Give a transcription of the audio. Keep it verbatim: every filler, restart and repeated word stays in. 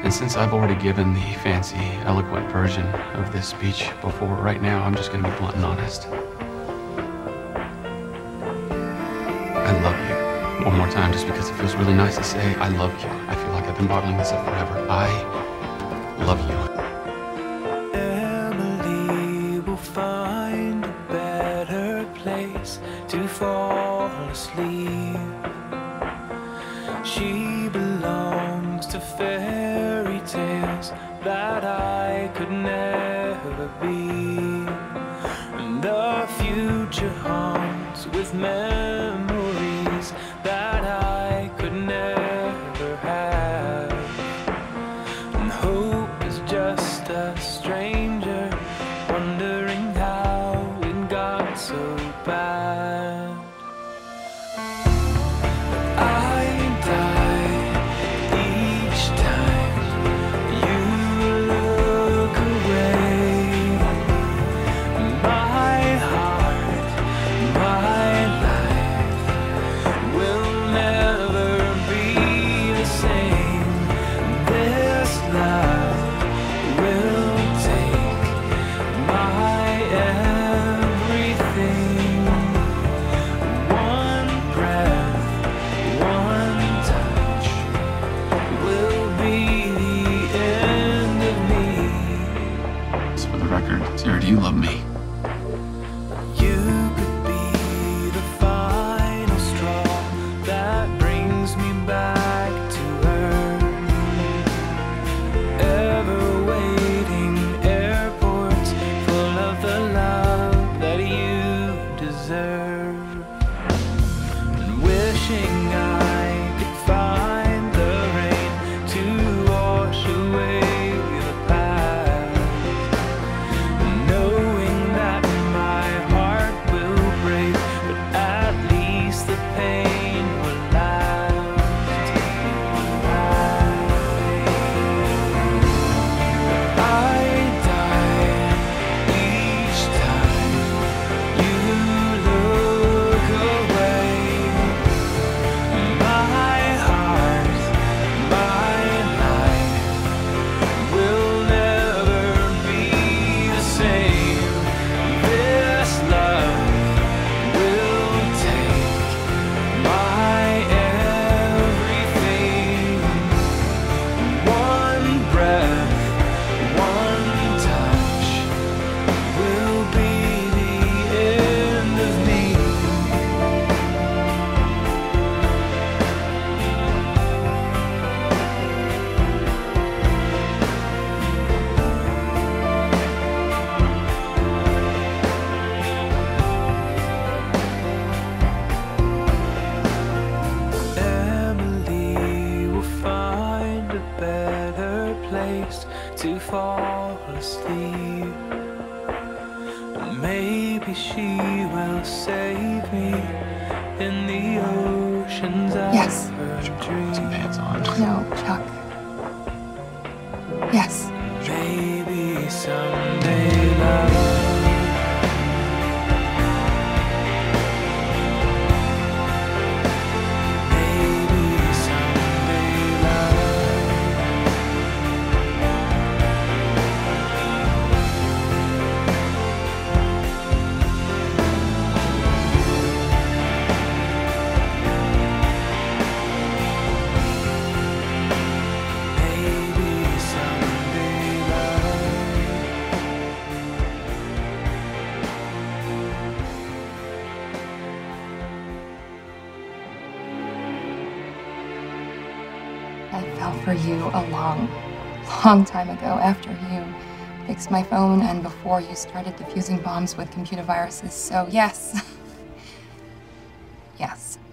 And since I've already given the fancy, eloquent version of this speech before, right now, I'm just gonna be blunt and honest. I love you. One more time, just because it feels really nice to say, I love you. I feel like I've been bottling this up forever. I love you. Emily will find a better place to fall asleep. She belongs to fairy tales that I could never be. And the future haunts with memories that I could never have. And hope is just a stranger wondering how it got so bad. I die each time you look away. My heart, my life will never be the same. This love will take my everything. One breath, one touch will be the end of me. So for the record, Sarah, do you love me? You could be the final straw that brings me back to her. Ever waiting airports full of the love that you deserve. And wishing I could find the rain to wash away the past. Knowing that my heart will break, but at least the pain will last. I die each time you look away. My heart, my life will never be the same. This love will take my everything. One breath, one touch will be the end of me. Emily will find a better place to fall asleep. And maybe she will save me in the oceans of Yes. her Some dreams. pants on. No, Chuck. Yes. Maybe someday, love. Maybe someday, love. Maybe someday, love. I fell for you a long, long time ago after you fixed my phone and before you started defusing bombs with computer viruses. So yes. Yes.